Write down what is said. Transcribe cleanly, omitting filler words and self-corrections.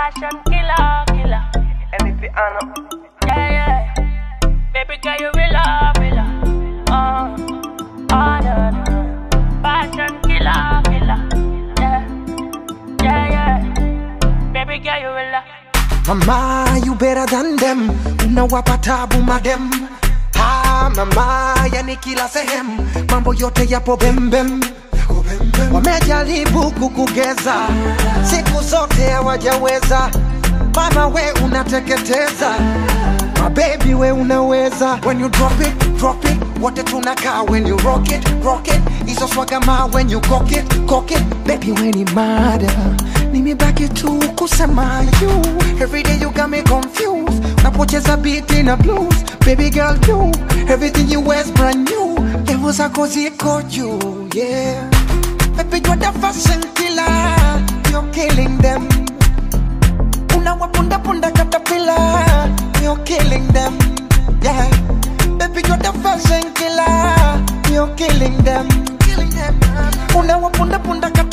Passion killer, killer. And if you honor, Yeah, yeah. Baby girl, you will love, oh, no, no. Passion killer, killer. Yeah, yeah, yeah. Baby girl, you will love. Mama, you better than them. Unawapa tabu madem. Ah, mama, yani kila sehemu mambo yote yapo bembem. Wamejaribu kukugeza, siku zote hawajaweza. Mama we unateketeza, my baby we unaweza. When you drop it, wote tunakaa. When you rock it, izo swagama. When you cock it, baby we ni mada. Nimebaki tu kusema you. Every day you got me confused. Napocheza beat in a blues. Baby girl you, everything you wear's brand new. Levo zako ziko juu, yeah. Baby you're the fashion killer, you're killing them. Unawapunda punda caterpillar, you're killing them, yeah. Baby you're the fashion killer, you're killing them. Unawapunda punda caterpillar.